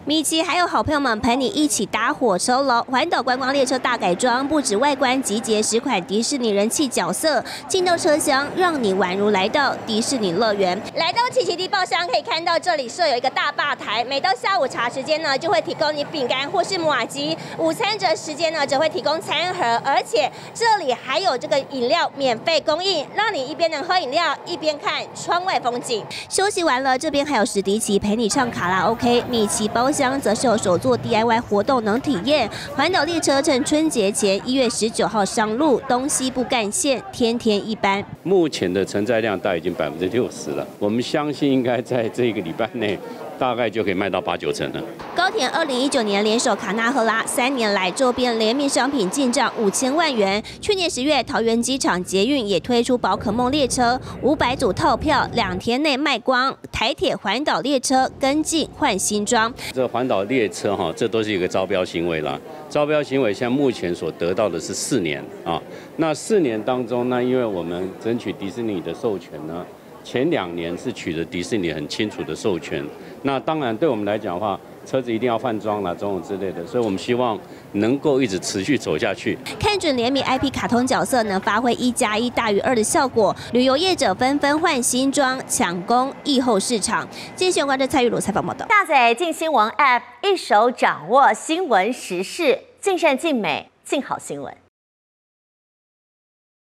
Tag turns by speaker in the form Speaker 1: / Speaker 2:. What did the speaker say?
Speaker 1: 米奇还有好朋友们陪你一起搭火车喽！环岛观光列车大改装，不止外观集结10款迪士尼人气角色，进到车厢让你宛如来到迪士尼乐园。来到奇奇地包厢，可以看到这里设有一个大吧台，每到下午茶时间呢，就会提供你饼干或是麻糬；午餐这时间呢，则会提供餐盒，而且这里还有这个饮料免费供应，让你一边能喝饮料，一边看窗外风景。休息完了，这边还有史迪奇陪你唱卡拉 OK， 米奇包厢则是有手作 DIY 活动能体验。环岛列车趁春节前1月19号上路，东西部干线天天一班。
Speaker 2: 目前的承载量大概已经60%了，我们相信应该在这个礼拜内，大概就可以卖到8、9成了。
Speaker 1: 高铁2019年联手卡纳赫拉，3年来周边联名商品进账5000万元。去年10月，桃园机场捷运也推出宝可梦列车，500组套票2天内卖光。台铁环岛列车跟进换新装。
Speaker 2: 这环岛列车这都是一个招标行为啦。招标行为现在目前所得到的是4年啊。那4年当中呢，因为我们争取迪士尼的授权呢，前2年是取得迪士尼很清楚的授权。那当然对我们来讲的话，车子一定要换装啦，种种之类的，所以我们希望能够一直持续走下去。
Speaker 1: 看准联名 IP 卡通角色能发挥1+1大于2的效果，旅游业者纷纷换新装，抢攻疫后市场。继续关注蔡玉茹采访报道。
Speaker 3: 下载镜新闻 App， 一手掌握新闻时事，尽善尽美，尽好新闻。